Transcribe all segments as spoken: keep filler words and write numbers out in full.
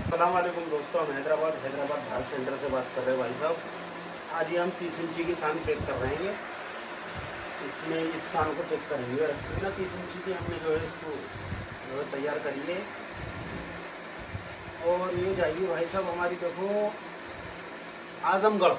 अस्सलाम वालेकुम दोस्तों, हम हैदराबाद हैदराबाद धार सेंटर से बात कर रहे हैं भाई साहब। आज ये हम तीस इंची की सान पैक कर रहे हैं। इसमें इस सान को पैक करेंगे रखिए ना, तीस इंची की हमने जो है इसको जो है तैयार करी है। और ये जाएगी भाई साहब हमारी, देखो आजमगढ़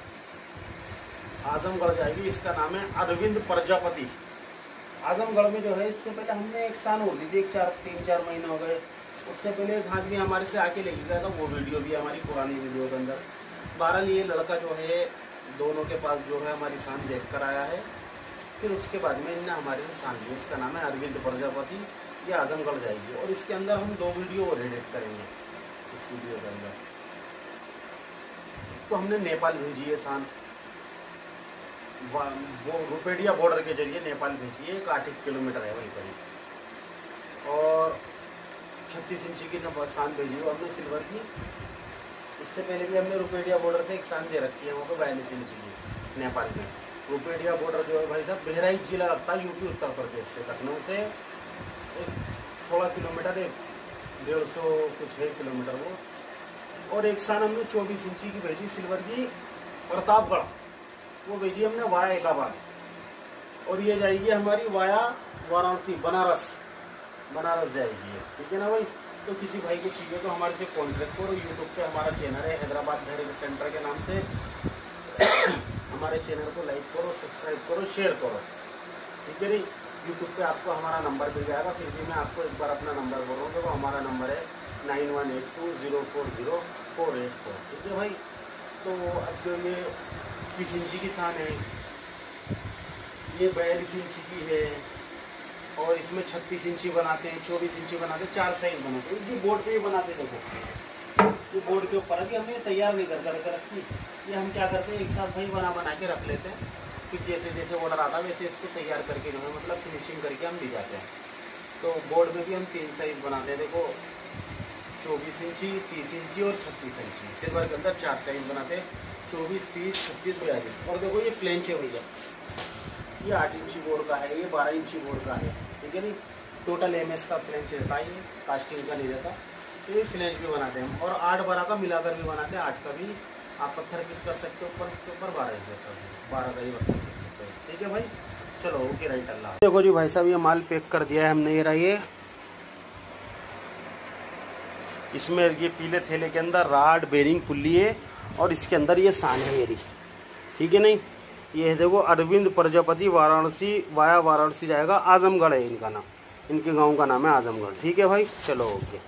आजमगढ़ जाएगी। इसका नाम है अरविंद प्रजापति। आजमगढ़ में जो है इससे पहले हमने एक सान और दी थी, एक चार तीन चार महीने हो गए। उससे पहले एक आदमी हमारे से आके लेके गया था, वो वीडियो भी हमारी पुरानी वीडियो के अंदर। बहरहाल ये लड़का जो है दोनों के पास जो है हमारी सान देख कर आया है। फिर उसके बाद में इन्हें हमारे से सान ली। इसका नाम है अरविंद प्रजापति। ये आजमगढ़ जाएगी और इसके अंदर हम दो वीडियो और एडिट करेंगे। इस वीडियो के अंदर तो हमने नेपाल भेजी है सान, वो रुपेडिया बॉर्डर के जरिए नेपाल भेजी है। एक आठ एक किलोमीटर है वहीं करीब। और छत्तीस इंची की सान भेजी है हमने सिल्वर की। इससे पहले भी हमने रुपेडिया बॉर्डर से एक सान दे रखी है वहाँ पर बयालीस इंची की नेपाल में। रुपेडिया बॉर्डर जो है भाई साहब बहराइच जिला लगता है, यूपी उत्तर प्रदेश से। लखनऊ से एक थोड़ा किलोमीटर, एक डेढ़ सौ कुछ है किलोमीटर वो। और एक सान हमने चौबीस इंची की भेजी सिल्वर की, प्रतापगढ़, वो भेजी हमने वाया इलाहाबाद। और ये जाएगी हमारी वाया वाराणसी, बनारस बनारस जाएगी है। ठीक है ना भाई। तो किसी भाई को चाहिए तो हमारे से कॉन्टेक्ट करो। यूट्यूब पे हमारा चैनल है हैदराबाद धार सेंटर के नाम से। हमारे चैनल को लाइक करो, सब्सक्राइब करो, शेयर करो। ठीक है नहीं। यूट्यूब पे आपको हमारा नंबर मिल जाएगा। फिर भी मैं आपको एक बार अपना नंबर बोल रहा हूँ। तो हमारा नंबर है nine one eight two zero four zero four eight four. ठीक है भाई। तो अब जो ये तीस इंची की सान है, ये बयालीस इंची की है, और इसमें छत्तीस इंची बनाते हैं, चौबीस इंची बनाते हैं, चार साइज बनाते हैं। ये बोर्ड पे ही बनाते हैं। देखो ये बोर्ड के ऊपर अभी हमने तैयार नहीं कर कर रखी। ये हम क्या करते हैं, एक साथ भाई बना बना के रख लेते हैं। फिर जैसे जैसे ऑर्डर आता है वैसे इसको तैयार करके जो है मतलब फिनिशिंग करके हम दी जाते हैं। तो बोर्ड में भी हम तीन साइज बनाते हैं। देखो चौबीस इंची, तीस इंची और छत्तीस इंची। सिल्वर के अंदर चार साइज बनाते हैं, चौबीस, तीस, छत्तीस, बयालीस। और देखो ये फ्लेंच है भैया, ये आठ इंची बोर्ड का है, ये बारह इंची बोर्ड का है। ठीक है नहीं। टोटल एम एस का फ्लेंच रहता है, ये कास्टिंग का नहीं रहता। तो ये फ्लेंच भी बनाते हैं हम। और आठ बारह का मिलाकर भी बनाते हैं। आठ का भी आप पत्थर फिट कर सकते हो ऊपर के ऊपर, बारह बारह का ही पत्थर फिट करते हैं। ठीक है भाई। चलो ओके, राइट अल्लाह। देखो जी भाई साहब ये माल पैक कर दिया है हमने। ये रहा, ये इसमें ये पीले थैले के अंदर राड, बेरिंग, पुल्ली है। और इसके अंदर ये सान है मेरी। ठीक है नहीं। ये है देखो अरविंद प्रजापति, वाराणसी, वाया वाराणसी जाएगा। आजमगढ़ है इनका नाम, इनके गांव का नाम है आजमगढ़। ठीक है भाई। चलो ओके।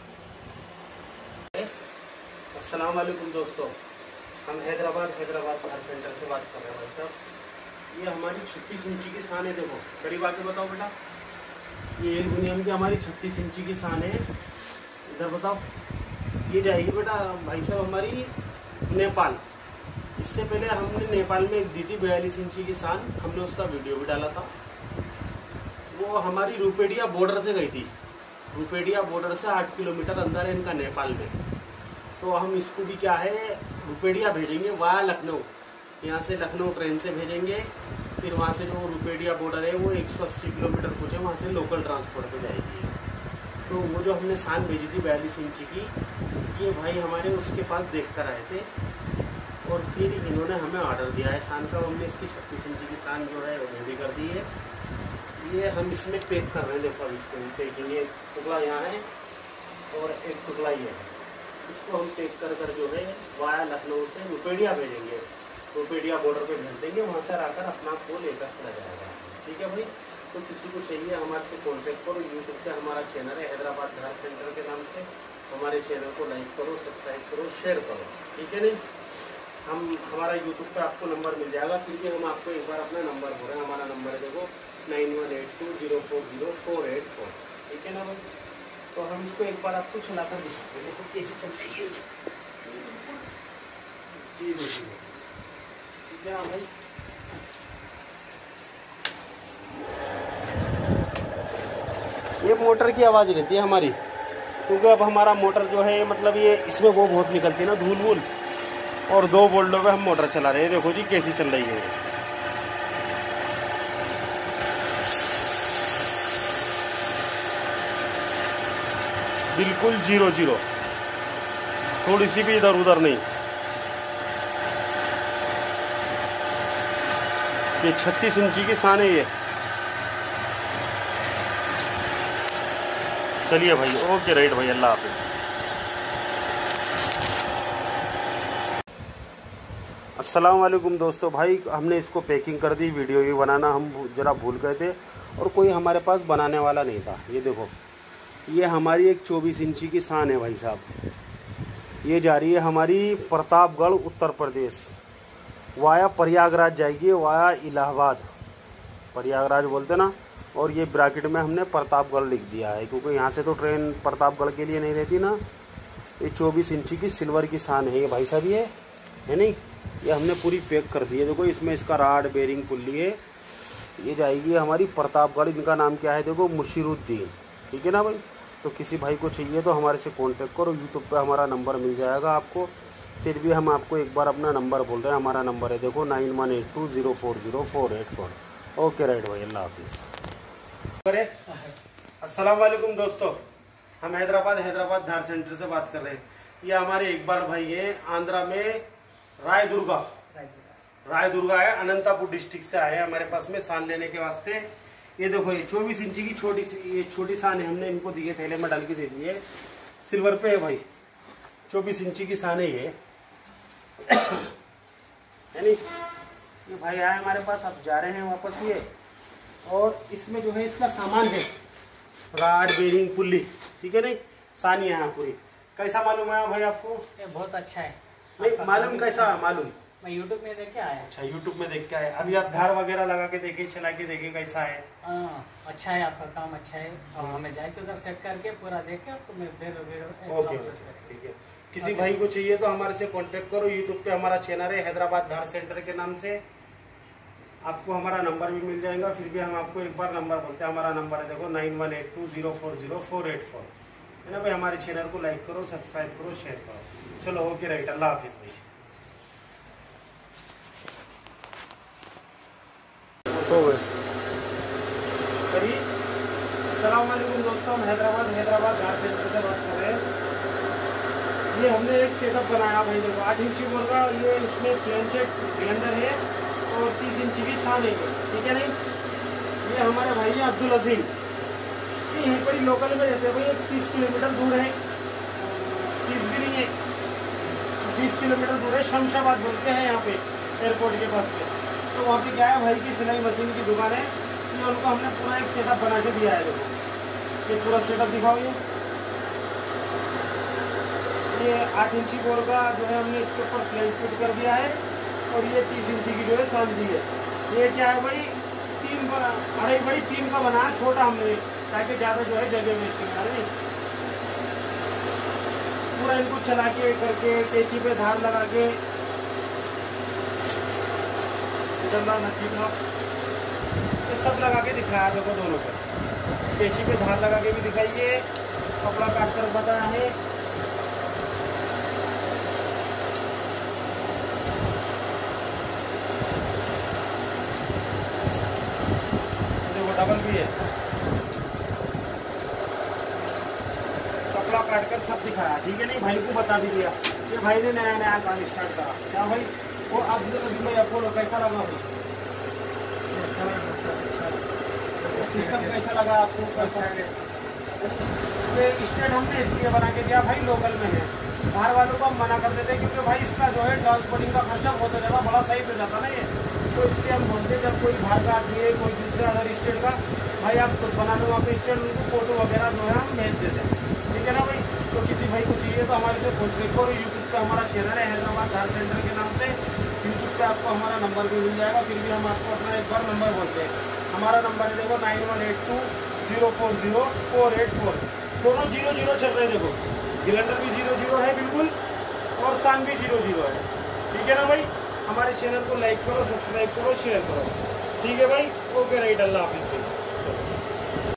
अस्सलाम वालेकुम दोस्तों, हम हैदराबाद हैदराबाद धार सेंटर से बात कर रहे हैं भाई साहब। ये हमारी छत्तीस इंची की सान है। देखो करीब आके बताओ बेटा, ये एल्युमिनियम की हमारी छत्तीस इंची की सान है। इधर बताओ। ये जाएगी बेटा भाई साहब हमारी नेपाल। इससे पहले हमने नेपाल में एक दी थी बयालीस इंची की सान, हमने उसका वीडियो भी डाला था। वो हमारी रुपेडिया बॉर्डर से गई थी। रुपेडिया बॉर्डर से आठ किलोमीटर अंदर है इनका नेपाल में। तो हम इसको भी क्या है रुपेडिया भेजेंगे वाया लखनऊ। यहाँ से लखनऊ ट्रेन से भेजेंगे। फिर वहाँ से जो रुपेडिया बॉर्डर है वो एक सौ अस्सी किलोमीटर कुछ है, वहाँ से लोकल ट्रांसपोर्ट पे जाएगी। तो वो जो हमने सान भेजी थी बयालीस इंची की, ये भाई हमारे उसके पास देख कर आए थे। और फिर इन्होंने हमें ऑर्डर दिया है सान का। हमने इसकी छत्तीस इंची की सान जो है रेडी कर दी है। ये हम इसमें पैक कर रहे हैं। देखो इसको पैकिंग, एक टुकड़ा यहाँ है और एक टुकड़ा ये है। इसको हम पैक कर कर जो है वाया लखनऊ से रुपेडिया भेजेंगे। रुपेडिया बॉर्डर पे भेज देंगे, वहाँ से आकर अपना आपको लेकर चला जाएगा। ठीक है भाई। तो किसी को चाहिए हमारे से कॉन्टेक्ट करो। यूट्यूब पे हमारा चैनल है हैदराबाद धार सेंटर के नाम से। हमारे चैनल को लाइक करो, सब्सक्राइब करो, शेयर करो। ठीक है नहीं। हम हमारा यूट्यूब पे आपको नंबर मिल जाएगा। फिर भी हम आपको एक बार अपना नंबर बोल रहे हैं। हमारा नंबर है देखो nine one eight two zero four zero four eight four. ठीक है ना भाई। तो हम इसको एक बार आपको चलाकर दिखाते हैं। देखो कैसे चल रही है जी। देखिए ठीक है ना भाई। ये मोटर की आवाज़ रहती है हमारी, क्योंकि अब हमारा मोटर जो है मतलब ये इसमें वो बहुत निकलती है ना धूल वूल। और दो वोल्टों पे हम मोटर चला रहे हैं। देखो जी कैसी चल रही है। बिल्कुल जीरो जीरो। थोड़ी सी भी इधर उधर नहीं। ये छत्तीस इंची की सान है ये। चलिए भाई, ओके राइट भाई, अल्लाह हाफिज़। अस्सलाम वालेकुम दोस्तों, भाई हमने इसको पैकिंग कर दी। वीडियो भी बनाना हम ज़रा भूल गए थे और कोई हमारे पास बनाने वाला नहीं था। ये देखो, ये हमारी एक चौबीस इंची की सान है भाई साहब। ये जा रही है हमारी प्रतापगढ़ उत्तर प्रदेश, वाया प्रयागराज जाएगी, वाया इलाहाबाद, प्रयागराज बोलते ना। और ये ब्रैकेट में हमने प्रतापगढ़ लिख दिया है क्योंकि यहाँ से तो ट्रेन प्रतापगढ़ के लिए नहीं रहती ना। ये चौबीस इंची की सिल्वर की सान है ये भाई साहब, ये है नहीं। ये हमने पूरी पैक कर दी है। देखो इसमें इसका राड बेरिंग पुल्ली है। ये जाएगी हमारी प्रतापगढ़। इनका नाम क्या है देखो, मुशीरुद्दीन, ठीक है ना भाई। तो किसी भाई को चाहिए तो हमारे से कांटेक्ट करो। यूट्यूब पे हमारा नंबर मिल जाएगा आपको। फिर भी हम आपको एक बार अपना नंबर बोल रहे हैं। हमारा नंबर है देखो nine one eight two zero four zero four eight four. Okay right भाई, अल्लाह हाफिज़। अस्सलाम वालेकुम दोस्तों, हम हैदराबाद हैदराबाद धार सेंटर से बात कर रहे हैं। ये हमारे इकबाल भाई हैं, आंध्रा में रायदुर्गा रायदुर्गा है, अनंतपुर डिस्ट्रिक्ट से आए हैं हमारे पास में सान लेने के वास्ते। ये देखो, ये चौबीस इंची की छोटी सी ये छोटी सान है, हमने इनको दिए थैले में डाल के दे दिए। सिल्वर पे है भाई, चौबीस इंची की सान है ये, है नहीं। ये भाई आए हमारे पास, अब जा रहे हैं वापस ये। और इसमें जो है इसका सामान है, राड बेरिंग पुल्ली, ठीक है नहीं। सान यहाँ पूरी। कैसा मालूम है भाई आपको? ये बहुत अच्छा है। नहीं मालूम, कैसा मालूम? मैं यूट्यूब में देख के आया। अच्छा, यूट्यूब में देख के आए। अभी आप धार वगैरह लगा के देखे, चला के देखे कैसा है? हाँ, अच्छा है, आपका काम अच्छा है। और हमें जाके उधर सेट करके पूरा देख के तो मैं फिर ओके, ठीक है। किसी भाई को चाहिए तो हमारे से कांटेक्ट करो। यूट्यूब पे हमारा चैनल है हैदराबाद धार सेंटर के नाम से। आपको हमारा नंबर भी मिल जाएगा। फिर भी हम आपको एक बार नंबर बोलते हैं। हमारा नंबर है देखो nine one eight two zero four zero four eight four, है ना भाई। हमारे चैनल को लाइक करो, सब्सक्राइब करो, शेयर करो। चलो ओके राइट, अल्लाह हाफिज़ भाई। हो गए करी। अस्सलाम वालेकुम दोस्तों, हम हैदराबाद हैदराबाद धार सेंटर से बात कर रहे हैं। ये हमने एक सेटअप बनाया भाई देखो, आठ इंची बोल का। ये इसमें प्लेनचेट सिलेंडर है और तीस इंची की सान है, ठीक है नहीं। ये हमारे भाई है अब्दुल अजीम, ये यहीं पर ही लोकल में रहते हैं भाई। तीस किलोमीटर दूर है, तीस भी नहीं है, बीस किलोमीटर दूर है। शमशाबाद बोलते हैं यहाँ पे, एयरपोर्ट के पास पे। तो वहाँ पे क्या है, भाई की सिलाई मशीन की दुकान है। ये उनको हमने पूरा एक सेटअप बना के दिया है देखो। ये पूरा सेटअप दिखाओ। ये ये आठ इंची बोर का जो है हमने इसके ऊपर फ्लेंज फिट कर दिया है। और ये तीस इंची की जो है सान दी है। ये क्या है भाई, तीन अढ़ाई बड़ी तीन का बना है, छोटा हमने, ताकि ज़्यादा जो है जगह वेस्ट नहीं। पूरा इनको चला के करके कैंची पे धार लगा के ये सब लगा के दिखाया देखो दोनों पर। कैंची पे धार लगा के भी दिखाइए, कपड़ा काट कर बताया है। देखो डबल भी है, कपड़ा काट कर सब दिखाया, ठीक है नहीं। भाई को बता भी दिया। ये भाई ने नया नया काम स्टार्ट करा क्या भाई। वो अब बोलो कैसा लगा भाई, सिस्टम कैसा लगा आपको? कैसा स्टेट हमने इसलिए बना के दिया भाई, लोकल में है। बाहर वालों को हम मना कर देते हैं क्योंकि भाई इसका जो है ट्रांसपोर्टिंग का खर्चा बहुत ज़्यादा बड़ा सही पे जाता ना ये। तो इसलिए हम बोलते हैं जब कोई बाहर का आदमी है, कोई दूसरे अदर स्टेट का, भाई आप खुद बना लो वहाँ पे स्टेट, उनको फोटो वगैरह जो है हम भेज देते हैं, ठीक है ना भाई। तो किसी भाई को चाहिए तो हमारे से कॉन्टेक्ट करो। यूट्यूब का हमारा चैनल है हैदराबाद धार सेंटर के नाम से। यूट्यूब पे आपको हमारा नंबर भी मिल जाएगा। फिर भी हम आपको अपना एक बार नंबर बोलते हैं। हमारा नंबर है देखो nine one eight two zero four zero four eight four. दोनों जीरो जीरो चल रहे हैं देखो, सिलेंडर भी जीरो जीरो है बिल्कुल, और सान भी जीरो जीरो है, ठीक है ना भाई। हमारे चैनल को लाइक करो, सब्सक्राइब करो, शेयर करो, ठीक है भाई। ओके राइट, अल्लाह हाफिज़।